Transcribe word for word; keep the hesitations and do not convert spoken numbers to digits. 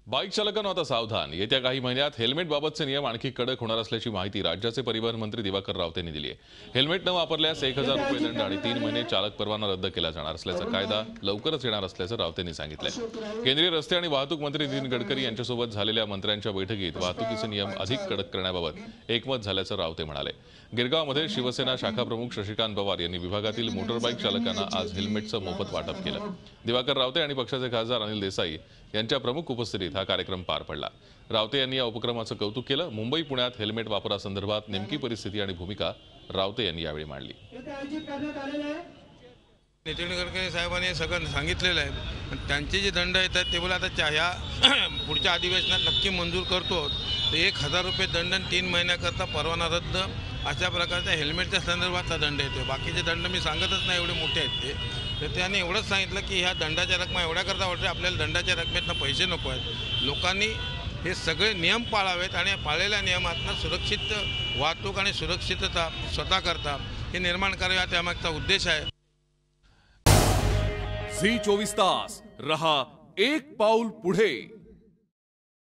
Bike चालकांनो आता सावधान। येत्या काही महिन्यात हेल्मेट बाबतचे नियम आणखी कडक होणार असल्याची माहिती राज्याचे परिवहन मंत्री दिवाकर रावते यांनी दिली आहे। हेल्मेट न वापरल्यास एक हजार रुपये दंड आणि तीन महिने चालक परवाना रद्द केला जाणार असल्याचा कायदा लवकरच येणार असल्याचं रावते यांनी सांगितलंय। केंद्रीय रस्ते आणि वाहतूक मंत्री नितीन गडकरी यांच्यासोबत झालेल्या मंत्र्यांच्या बैठकीत वाहतुकीचे नियम अधिक कडक करण्याबाबत एकमत झाल्याचं रावते म्हणाले। गिरगावमध्ये शिवसेना शाखा प्रमुख शशिकांत पवार यांनी विभागातील मोटरबाईक चालकांना आज हेल्मेटचं मोफत वाटप केलं। दिवाकर रावते आणि पक्षाचे खासदार अनिल देसाई यांच्या प्रमुख उपस्थितीत हा कार्यक्रम पार पडला। रावते यांनी या उपक्रमाचं कौतुक केलं। मुंबई पुण्यात हेल्मेट वापरासंदर्भात नेमकी परिस्थिती आणि भूमिका रावते यांनी यावेळी मांडली। नितीन गडकरी साहेबांनी सगळं सांगितलेलं आहे। त्यांचे जे दंड येतात ते बोला आता ह्या पुढच्या अधिवेशनात नक्की मंजूर करतो। तर एक हजार रुपये दंड आणि तीन महिन्याकरता परवाना रद्द अशा प्रकारच्या हेल्मेटच्या संदर्भातला दंड येतो। बाकीचे दंड मी सांगतच नाही, एवढे मोठे आहेत ते। तर त्यांनी एवढंच सांगितलं की ह्या दंडाच्या रकमा एवढ्या करता वाटते आपल्याला दंडाच्या रकमेतनं पैसे नको आहेत। लोकांनी हे सगळे नियम पाळावेत आणि पाळलेल्या नियमातनं सुरक्षित वाहतूक आणि सुरक्षितता स्वतः करता हे निर्माण करावे, हा त्यामागचा उद्देश आहे। झी चोवीस तास रहा एक पाऊल पुढे।